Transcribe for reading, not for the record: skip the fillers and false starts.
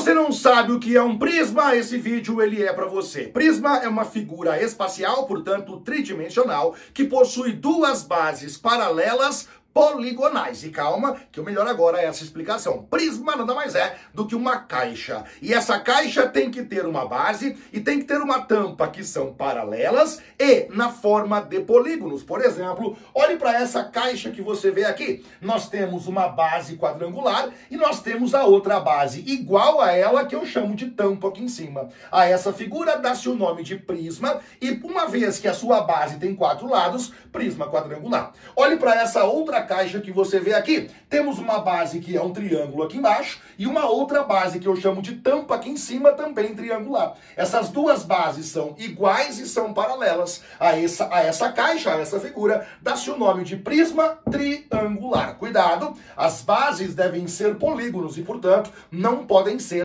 você não sabe o que é um prisma, esse vídeo ele é para você. Prisma é uma figura espacial, portanto tridimensional, que possui duas bases paralelas poligonais. E calma, que o melhor agora é essa explicação. Prisma nada mais é do que uma caixa. E essa caixa tem que ter uma base e tem que ter uma tampa que são paralelas e na forma de polígonos. Por exemplo, olhe para essa caixa que você vê aqui. Nós temos uma base quadrangular e nós temos a outra base igual a ela, que eu chamo de tampa aqui em cima. A essa figura dá-se o nome de prisma e uma vez que a sua base tem 4 lados, prisma quadrangular. Olhe para essa outra caixa que você vê aqui. Temos uma base que é um triângulo aqui embaixo e uma outra base que eu chamo de tampa aqui em cima, também triangular. Essas duas bases são iguais e são paralelas a essa caixa, a essa figura, dá-se o nome de prisma triangular. Cuidado, as bases devem ser polígonos e, portanto, não podem ser